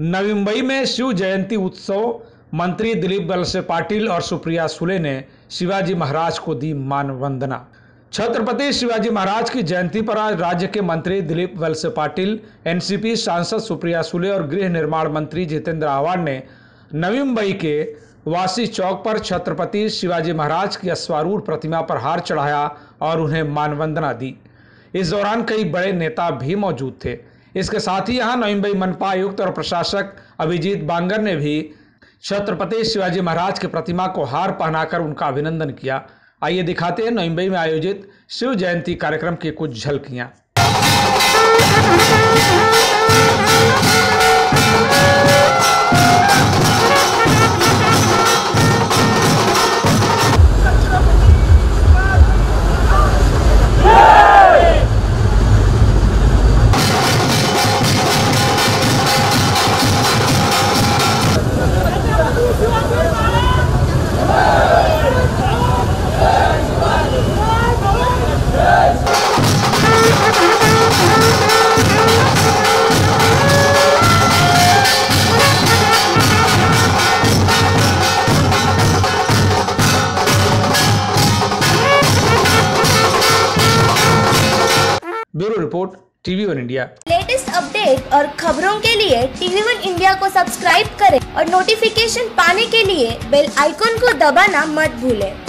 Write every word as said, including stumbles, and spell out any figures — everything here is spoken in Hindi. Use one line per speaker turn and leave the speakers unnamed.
नवी मुंबई में शिव जयंती उत्सव, मंत्री दिलीप वलसे पाटिल और सुप्रिया सुले ने शिवाजी महाराज को दी मानवंदना। छत्रपति शिवाजी महाराज की जयंती पर आज राज्य के मंत्री दिलीप वलसे पाटिल, एनसीपी सांसद सुप्रिया सुले और गृह निर्माण मंत्री जितेंद्र आव्हाड ने नवी मुंबई के वासी चौक पर छत्रपति शिवाजी महाराज की अश्वारूढ़ प्रतिमा पर हार चढ़ाया और उन्हें मानवंदना दी। इस दौरान कई बड़े नेता भी मौजूद थे। इसके साथ ही यहाँ नवी मुंबई मनपा आयुक्त और प्रशासक अभिजीत बांगर ने भी छत्रपति शिवाजी महाराज की प्रतिमा को हार पहनाकर उनका अभिनंदन किया। आइए दिखाते हैं नवी मुंबई में आयोजित शिव जयंती कार्यक्रम की कुछ झलकियां। Bureau report, TV one India.
Latest update और खबरों के लिए टीवी वन इंडिया को सब्सक्राइब करें और नोटिफिकेशन पाने के लिए बेल आइकॉन को दबाना मत भूलें।